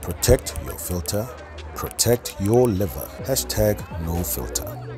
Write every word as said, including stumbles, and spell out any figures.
Protect your filter, protect your liver. Hashtag no filter.